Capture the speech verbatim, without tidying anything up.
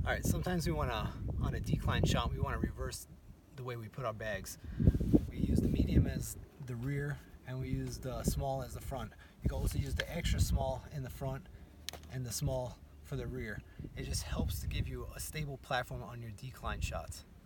All right, sometimes we want to, on a decline shot, we want to reverse the way we put our bags. We use the medium as the rear and we use the small as the front. You can also use the extra small in the front and the small for the rear. It just helps to give you a stable platform on your decline shots.